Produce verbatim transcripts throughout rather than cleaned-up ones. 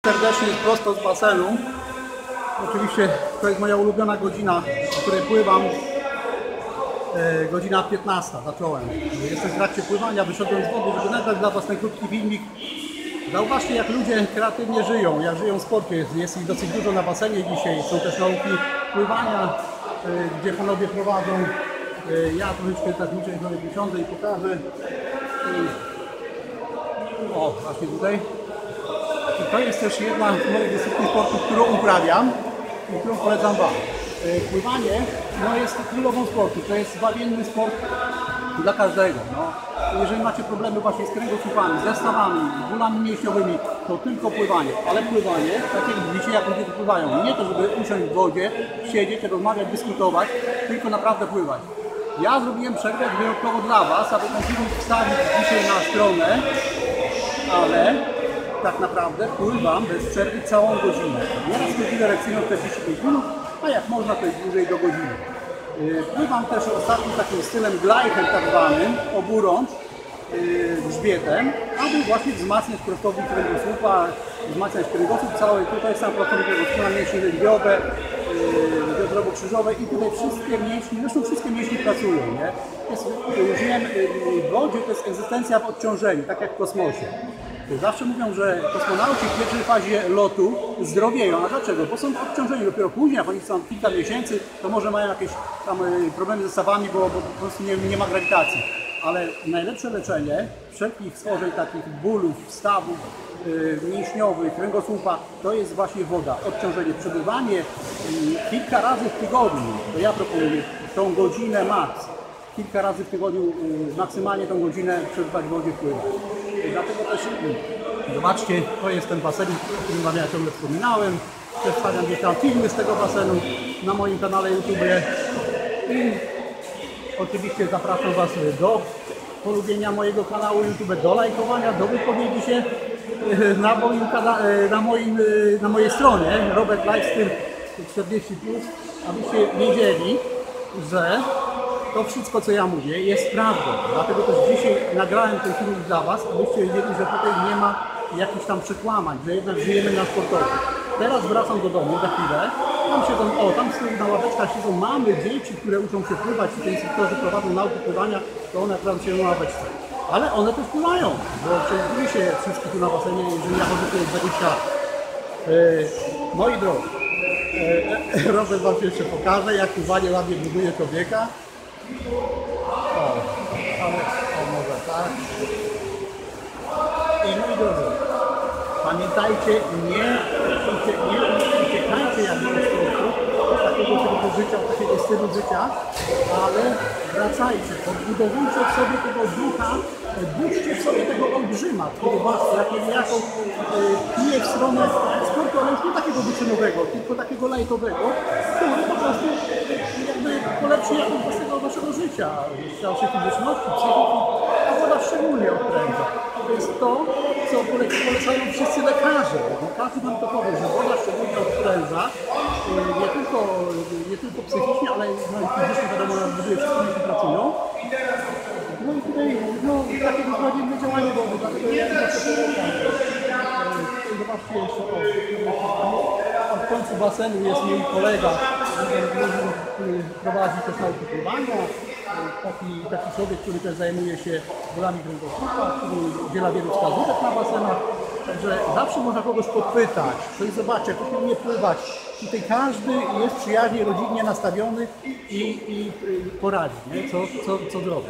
Serdecznie jest prosto z basenu. Oczywiście to jest moja ulubiona godzina, w której pływam. E, godzina piętnasta zacząłem. Jestem w trakcie pływania, wyszedłem z wody, żeby nagrać dla Was ten krótki filmik. Zauważcie, jak ludzie kreatywnie żyją, jak żyją w sporcie. Jest ich dosyć dużo na basenie dzisiaj. Są też nauki pływania, e, gdzie panowie prowadzą. E, ja troszeczkę tak niżej sobie wysiądę i pokażę. I... O, właśnie tutaj. I to jest też jedna z moich dyscyplin sportu, którą uprawiam i którą polecam Wam. Pływanie no, jest królową sportu, to jest bawienny sport dla każdego. No. Jeżeli macie problemy właśnie z kręgosłupami, ze stawami, z bólami mięśniowymi, to tylko pływanie. Ale pływanie, tak jak widzicie, jak ludzie pływają. Nie to, żeby usiąść w wodzie, siedzieć, rozmawiać, dyskutować, tylko naprawdę pływać. Ja zrobiłem przerwę wyjątkowo dla Was, aby ten filmik wstawić dzisiaj na stronę, ale tak naprawdę pływam bez przerwy całą godzinę. Nieraz godzinę lekcyjną czterdzieści pięć minut, a jak można to jest dłużej do godziny. Pływam też ostatnim takim stylem glajchem tak zwanym, oburącz, grzbietem, aby właśnie wzmacniać prostownik kręgosłupa, wzmacniać kręgosłup cały. Tutaj sam prostownik kręgosłupa, mięśnie lędźwiowe, biodrowo-krzyżowe i tutaj wszystkie mięśnie, zresztą wszystkie mięśnie pracują, nie? Jest, w wodzie to jest egzystencja w odciążeniu, tak jak w kosmosie. Zawsze mówią, że kosmonauci w pierwszej fazie lotu zdrowieją. A dlaczego? Bo są odciążeni. Dopiero później, jak oni są kilka miesięcy, to może mają jakieś tam problemy ze stawami, bo, bo po prostu nie, nie ma grawitacji. Ale najlepsze leczenie wszelkich schorzeń, takich bólów, stawów yy, mięśniowych, kręgosłupa, to jest właśnie woda, odciążenie. Przebywanie yy, kilka razy w tygodniu, to ja proponuję tą godzinę max. Kilka razy w tygodniu, yy, maksymalnie tą godzinę przebywać w wodzie, pływać. Dlatego też, zobaczcie, to jest ten basen, o którym Wam ja ciągle wspominałem. Przedstawiam gdzieś tam filmy z tego basenu na moim kanale YouTube. I oczywiście zapraszam Was do polubienia mojego kanału YouTube, do lajkowania, do wypowiedzi się na moim, na moim, na mojej stronie Robert Lifestyle czterdzieści plus, abyście wiedzieli, że to wszystko, co ja mówię, jest prawdą. Dlatego też dzisiaj nagrałem ten filmik dla Was, abyście wiedzieli, że tutaj nie ma jakichś tam przekłamań, że jednak żyjemy na sportowo. Teraz wracam do domu za chwilę. Tam siedzą, o, tam na ławeczkach siedzą mamy, dzieci, które uczą się pływać, i te instruktorzy prowadzą naukę pływania, to one tam się na ławeczce. Ale one też pływają, bo przejdzie się wszystkich tu na basenie, jeżeli ja chodzę tutaj dwadzieścia lat. Yy, moi drodzy, yy, Robert Wam się jeszcze pokaże, jak pływanie ładnie buduje człowieka. O, ale, o, może tak. I moi drodzy, pamiętajcie, nie, nie uciekajcie jakby od sportu, od takiego trybu życia, od takiego stylu życia, ale wracajcie, odbudowujcie w sobie tego ducha, budźcie w sobie tego olbrzyma, który Was jak niejako e, pije w stronę sportu, ale już nie takiego wyczynowego, tylko takiego lajtowego, który po prostu jakby polepszy jakość własnego Waszego życia, dalszej fizyczności, psychiki, a woda szczególnie odpręża. To jest to, co polecają wszyscy lekarze. Każdy Wam to powie, że woda szczególnie odpręża, nie tylko, nie tylko psychicznie, ale no, fizycznie wiadomo, że wszystkie mięśnie pracują. No i tutaj no, takie bezbawienne działanie wody, dlatego ja zawsze polecam. Zobaczcie jeszcze, o, w końcu basenu jest mój kolega, który prowadzi też naukę pływania. Taki, taki człowiek, który też zajmuje się bólami kręgosłupa, który udziela wielu wskazówek na basenach. Także zawsze można kogoś podpytać, coś zobaczyć, jak ktoś nie umie pływać. Tutaj każdy jest przyjaźnie, rodzinnie nastawiony i, i poradzi, nie? Co, co, co zrobić.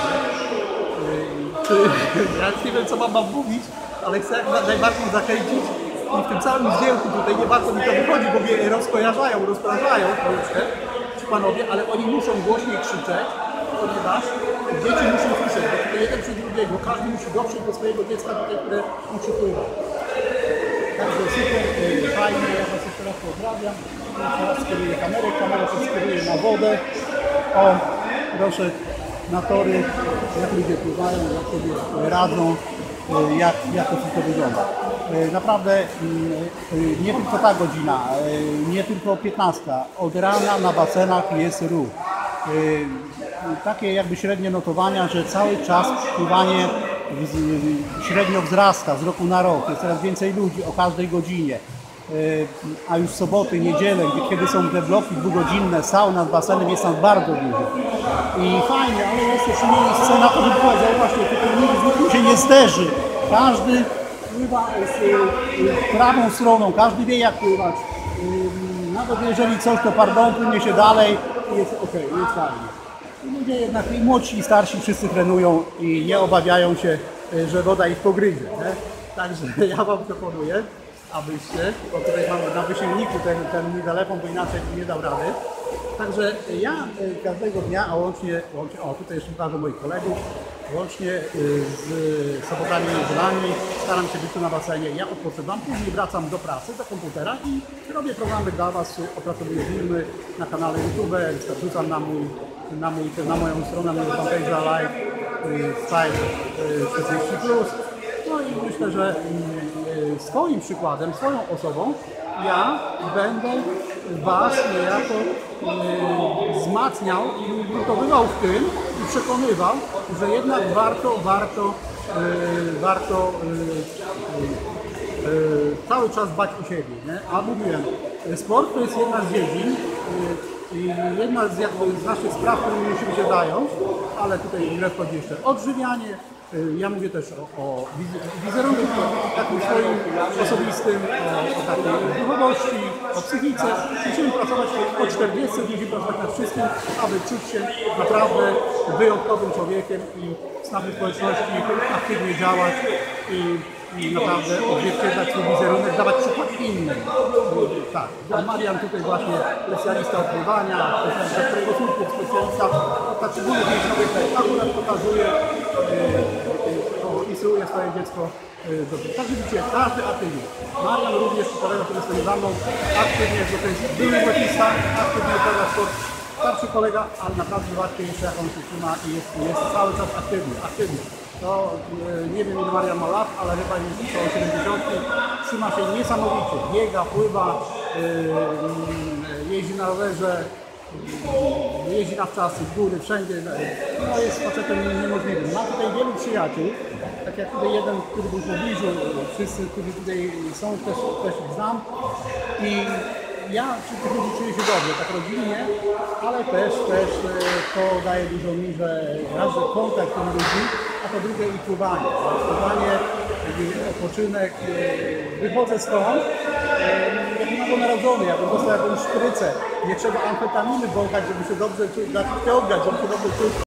Czy, ja nie wiem, co Wam mam mówić, ale chcę jak najbardziej zachęcić i w tym całym zdjęciu tutaj nie bardzo mi to wychodzi, bo mnie rozkojarzają, rozpraszają troszkę ci panowie, ale oni muszą głośniej krzyczeć, ponieważ dzieci muszą słyszeć, bo tutaj jeden przy drugiego, każdy musi dotrzeć do swojego dziecka tutaj, które uczy pływać. Także super, fajnie, ja Was jeszcze raz pozdrawiam. Jeszcze raz skieruję kamerę, kamerę też skieruję na wodę. O, proszę, na tory, jak ludzie pływają, jak sobie radzą, jak, jak to wszystko wygląda. Naprawdę nie tylko ta godzina, nie tylko piętnasta, od rana na basenach jest ruch. Takie jakby średnie notowania, że cały czas pływanie średnio wzrasta z roku na rok, jest coraz więcej ludzi o każdej godzinie. A już soboty, niedzielę, kiedy są te bloki dwugodzinne, sauna z basenem, jest tam bardzo dużo. I fajnie, ale jest też miejsce na to, żeby pływać. Zauważcie, tutaj nikt z nikim się nie zderzy. Każdy pływa z prawą stroną, każdy wie jak pływać. Nawet jeżeli coś, to pardon, płynie się dalej i jest ok, jest fajnie. I ludzie jednak i młodsi, i starsi wszyscy trenują i nie obawiają się, że woda ich pogryzie. Nie? Także ja Wam proponuję, abyście, bo tutaj mamy na wysiłniku ten, ten mój telefon, bo inaczej nie dał rady. Także ja każdego dnia, a łącznie, łącznie o tutaj jeszcze pokażę moich kolegów, łącznie z sobotami i niedzielami staram się być tu na basenie. Ja odpoczywam, później wracam do pracy, do komputera i robię programy dla Was, opracowuję filmy na kanale YouTube, wrzucam na, mój, na, mój, na moją stronę, na moją fanpage'a live, style czterdzieści plus. No i myślę, że swoim przykładem, swoją osobą ja będę Was niejako e, wzmacniał i grupowywał w tym i przekonywał, że jednak warto, warto, e, warto e, e, cały czas dbać o siebie. Nie? A mówiłem, sport to jest jedna z dziedzin e, i jedna z, jakby, z naszych spraw, które musimy się zająć, ale tutaj ile wchodzi jeszcze odżywianie. Ja mówię też o, o wizerunku takim swoim osobistym, o, o takiej duchowości, o psychice. Musimy pracować o czterdzieści, musimy pracować nad wszystkim, aby czuć się naprawdę wyjątkowym człowiekiem i w naszej społeczności aktywnie działać i, i naprawdę odzwierciedlać swój wizerunek, dawać przykład innym. Tak, a Marian tutaj właśnie specjalista od pływania, specjalista kręgosłupów, specjalista tak szczególnie człowiek akurat pokazuje, instruuje swoje dziecko do tego. Także widzicie, każdy aktywnie. Marian również, kolega, który stoi za mną, aktywnie, bo to jest były łetista, aktywnie uprawia sport. Starszy kolega, ale naprawdę zobaczcie jeszcze jak on się trzyma i jest, jest cały czas aktywny, aktywny. To nie wiem ile Marian ma lat, ale chyba jest około siedemdziesiąt. Trzyma się niesamowicie, biega, pływa, yy, jeździ na rowerze, jeździ na wczasy, w góry, wszędzie, no jest facetem niemożliwym. Ma tutaj wielu przyjaciół, tak jak tutaj jeden, który był w pobliżu, wszyscy, którzy tutaj są, też, też ich znam i ja przy tych ludzi czuję się dobrze, tak rodzinnie, ale też, też to daje dużo mi, że raz, że kontakt tych ludzi, a po drugie i pływanie. Pływanie, odpoczynek, wychodzę stąd, jak nowonarodzony, jakbym dostał jakąś szprycę. Nie trzeba amfetaminy wąchać, żeby się dobrze czuć, znaczy wciągać, żeby się dobrze czuć.